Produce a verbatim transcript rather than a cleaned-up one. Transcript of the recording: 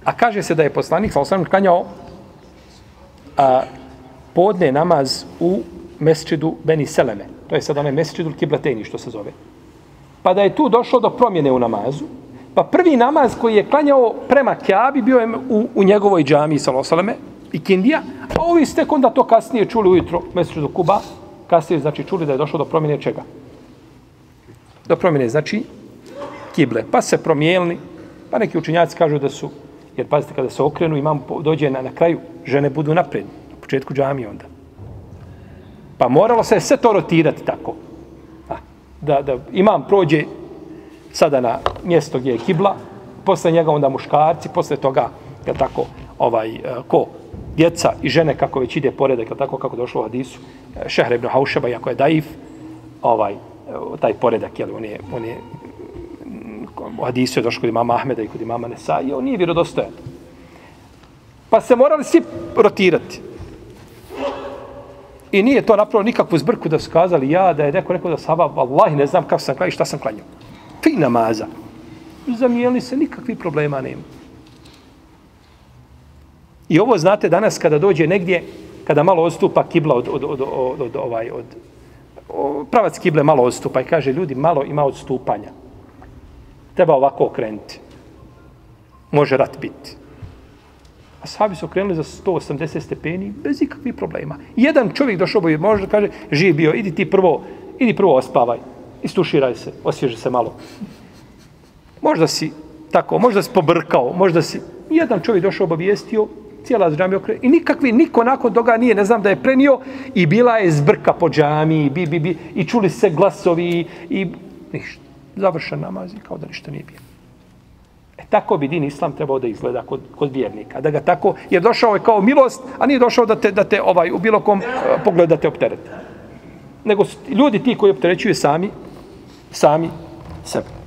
A kaže se da je poslanik sallallahu alejhi ve sellem klanjao a, podne namaz u mesdžidu Beni Seleme. To je sad onaj mesdžidul Kiblatejni što se zove. Pa da je tu došlo do promjene u namazu, pa prvi namaz koji je klanjao prema Kjabi bio je u, u njegovoj džamiji sallallahu alejhi ve selleme i Kindija, a ovi ste onda to kasnije čuli ujutro mesdžidu Kuba, kasnije znači čuli da je došlo do promjene čega? Do promjene znači kible. Pa se promijenili, pa neki učenjaci kažu da su, jer pazite kada se okrenu imam dođe na, na kraju, žene budu napred, na početku džamije onda. Pa moralo se sve to rotirati tako. Da, da imam prođe sada na mjesto gdje je kibla, posle njega onda muškarci, posle toga, je tako, ovaj, ko? Djeca i žene, kako već ide poredak, je tako, kako došlo u hadisu, Šehr ibn Haušeba, iako je daif, ovaj, taj poredak, jel, on je, on je, u hadisu je došlo kod imama Ahmeda i kod imama Nesa, i on nije vjerodostojan. Pa se morali svi rotirati. I nije to napravo nikakvu zbrku da su kazali ja, da je neko rekao da sahaba, vallahi ne znam kako sam klanjao i šta sam klanjao. Fi namaza. Zamijeli se, nikakvih problema nema. I ovo znate danas kada dođe negdje, kada malo odstupa kibla od, od, od, od, od, ovaj, od, od pravac kible malo odstupa i kaže ljudi malo ima odstupanja. Treba ovako okrenuti. Može rat biti. A sahabi su okrenuli za sto osamdeset stepeni bez ikakvih problema. Jedan čovjek došao bi, može da kaže, živ bio, idi ti prvo, idi prvo ospavaj, istuširaj se, osvježi se malo. Možda si tako, možda si pobrkao, možda si... Jedan čovjek došao obavijestio, cijela džamija okrenula i nikakvi, niko nakon toga nije, ne znam da je prenio i bila je zbrka po džamiji, bi, bi, bi, i čuli se glasovi i ništa. Završen namaz i kao da ništa nije bilo. E tako bi din islam trebao da izgleda kod, kod vjernika. Da ga tako, jer došao je kao milost, a nije došao da te, da te ovaj, u bilo kom uh, pogledu da te opterete. Nego ljudi ti koji opterećuju sami, sami sebe.